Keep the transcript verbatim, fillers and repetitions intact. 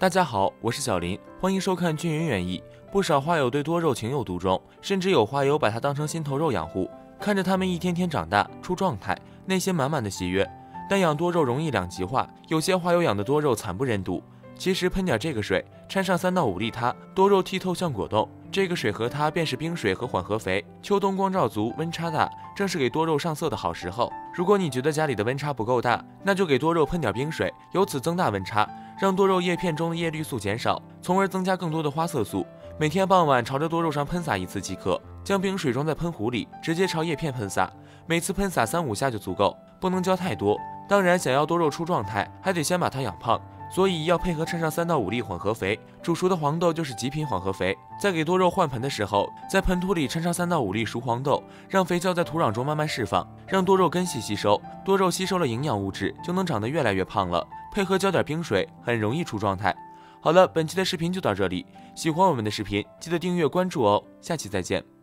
大家好，我是小林，欢迎收看俊云园艺。不少花友对多肉情有独钟，甚至有花友把它当成心头肉养护，看着它们一天天长大出状态，内心满满的喜悦。但养多肉容易两极化，有些花友养的多肉惨不忍睹。其实喷点这个水，掺上三到五粒它，多肉剔透像果冻。这个水和它便是冰水和缓和肥。秋冬光照足，温差大，正是给多肉上色的好时候。如果你觉得家里的温差不够大，那就给多肉喷点冰水，由此增大温差，让多肉叶片中的叶绿素减少，从而增加更多的花色素。每天傍晚朝着多肉上喷洒一次即可，将冰水装在喷壶里，直接朝叶片喷洒，每次喷洒三五下就足够，不能浇太多。当然，想要多肉出状态，还得先把它养胖。所以要配合掺上三到五粒混合肥，煮熟的黄豆就是极品混合肥。在给多肉换盆的时候，在盆土里掺上三到五粒熟黄豆，让肥皂在土壤中慢慢释放，让多肉根系吸收。多肉吸收了营养物质，就能长得越来越胖了。配合浇点冰水，很容易出状态。好了，本期的视频就到这里。喜欢我们的视频，记得订阅关注哦。下期再见。